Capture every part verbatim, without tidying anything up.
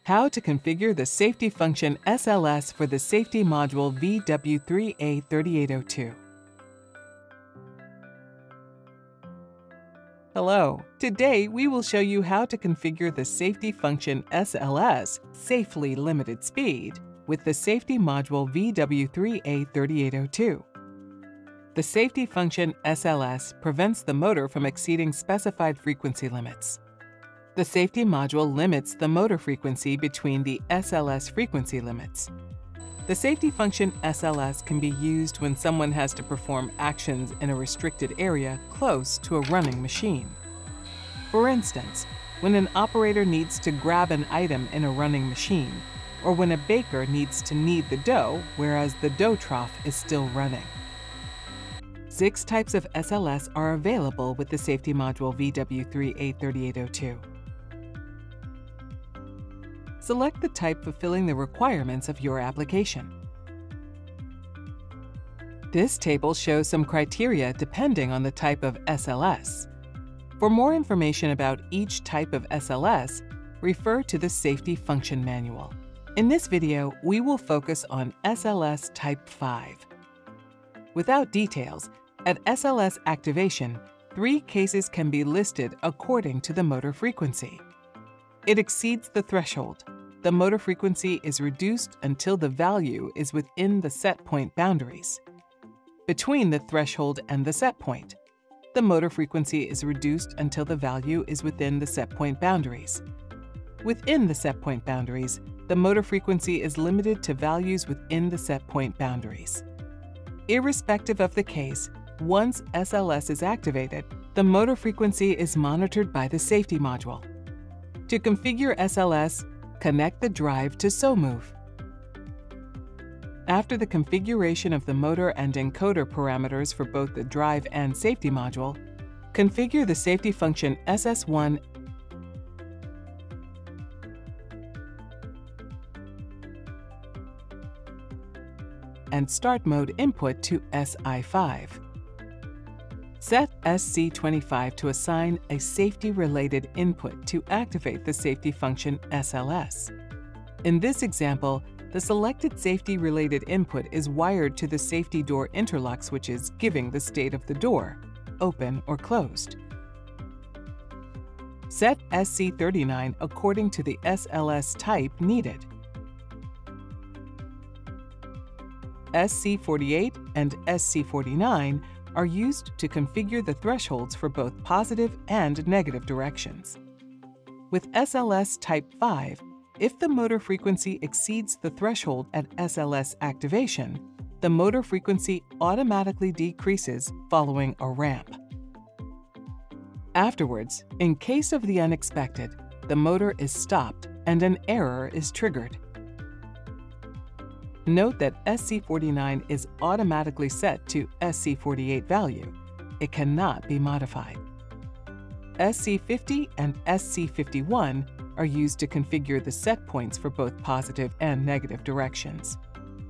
How to configure the safety function S L S for the safety module V W three A three eight zero two. Hello, today we will show you how to configure the safety function S L S, Safely Limited Speed, with the safety module V W three A three eight zero two. The safety function S L S prevents the motor from exceeding specified frequency limits. The safety module limits the motor frequency between the S L S frequency limits. The safety function S L S can be used when someone has to perform actions in a restricted area close to a running machine. For instance, when an operator needs to grab an item in a running machine, or when a baker needs to knead the dough whereas the dough trough is still running. Six types of S L S are available with the safety module V W three A three eight zero two. Select the type fulfilling the requirements of your application. This table shows some criteria depending on the type of S L S. For more information about each type of S L S, refer to the Safety Function Manual. In this video, we will focus on S L S Type five. Without details, at S L S activation, three cases can be listed according to the motor frequency. It exceeds the threshold. The motor frequency is reduced until the value is within the set point boundaries. Between the threshold and the set point, the motor frequency is reduced until the value is within the set point boundaries. Within the set point boundaries, the motor frequency is limited to values within the set point boundaries. Irrespective of the case, once S L S is activated, the motor frequency is monitored by the safety module. To configure S L S, connect the drive to SOMOVE. After the configuration of the motor and encoder parameters for both the drive and safety module, configure the safety function S S one and start mode input to S I five. Set S C twenty-five to assign a safety-related input to activate the safety function S L S. In this example, the selected safety-related input is wired to the safety door interlock switches giving the state of the door, open or closed. Set S C thirty-nine according to the S L S type needed. S C forty-eight and S C forty-nine are used to configure the thresholds for both positive and negative directions. With S L S Type five, if the motor frequency exceeds the threshold at S L S activation, the motor frequency automatically decreases following a ramp. Afterwards, in case of the unexpected, the motor is stopped and an error is triggered. Note that S C forty-nine is automatically set to S C forty-eight value. It cannot be modified. S C fifty and S C fifty-one are used to configure the set points for both positive and negative directions.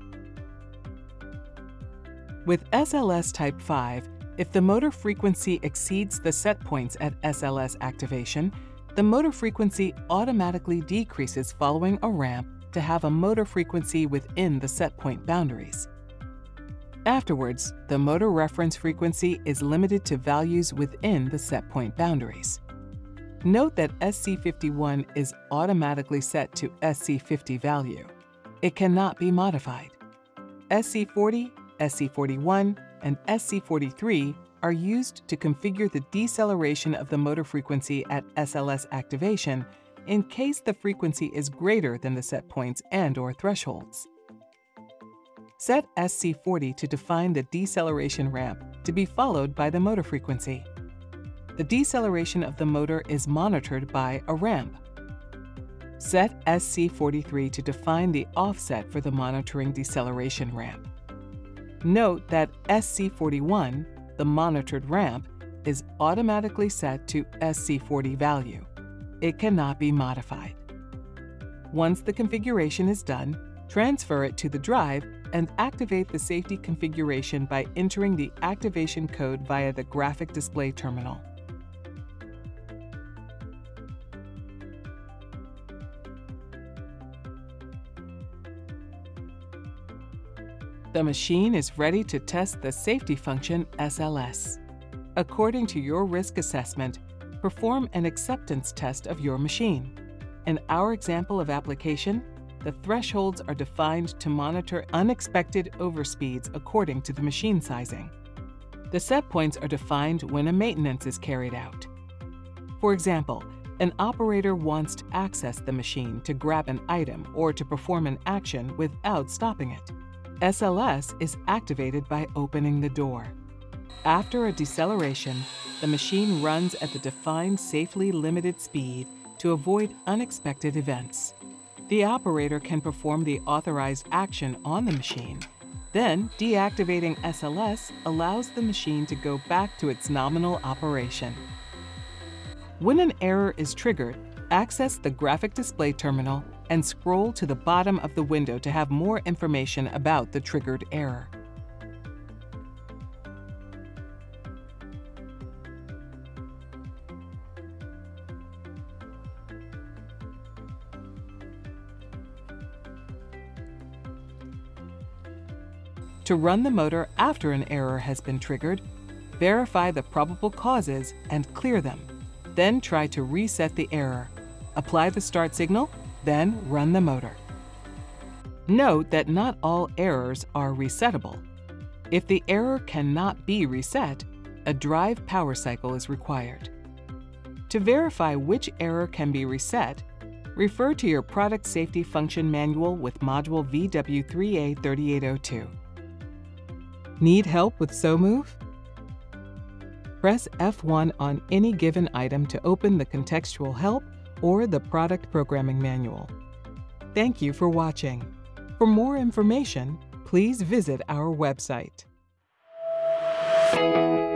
With S L S Type five, if the motor frequency exceeds the set points at S L S activation, the motor frequency automatically decreases following a ramp to have a motor frequency within the set point boundaries. Afterwards, the motor reference frequency is limited to values within the set point boundaries. Note that S C fifty-one is automatically set to S C fifty value. It cannot be modified. S C forty, S C forty-one, and S C forty-three are used to configure the deceleration of the motor frequency at S L S activation in case the frequency is greater than the set points and/or thresholds. Set S C forty to define the deceleration ramp to be followed by the motor frequency. The deceleration of the motor is monitored by a ramp. Set S C forty-three to define the offset for the monitoring deceleration ramp. Note that S C forty-one, the monitored ramp, is automatically set to S C forty value. It cannot be modified. Once the configuration is done, transfer it to the drive and activate the safety configuration by entering the activation code via the graphic display terminal. The machine is ready to test the safety function S L S. According to your risk assessment, perform an acceptance test of your machine. In our example of application, the thresholds are defined to monitor unexpected overspeeds according to the machine sizing. The set points are defined when a maintenance is carried out. For example, an operator wants to access the machine to grab an item or to perform an action without stopping it. S L S is activated by opening the door. After a deceleration, the machine runs at the defined safely limited speed to avoid unexpected events. The operator can perform the authorized action on the machine. Then, deactivating S L S allows the machine to go back to its nominal operation. When an error is triggered, access the graphic display terminal and scroll to the bottom of the window to have more information about the triggered error. To run the motor after an error has been triggered, verify the probable causes and clear them. Then try to reset the error. Apply the start signal, then run the motor. Note that not all errors are resettable. If the error cannot be reset, a drive power cycle is required. To verify which error can be reset, refer to your Product Safety Function Manual with Module V W three A thirty-eight oh two. Need help with SoMove? Press F one on any given item to open the contextual help or the product programming manual. Thank you for watching. For more information, please visit our website.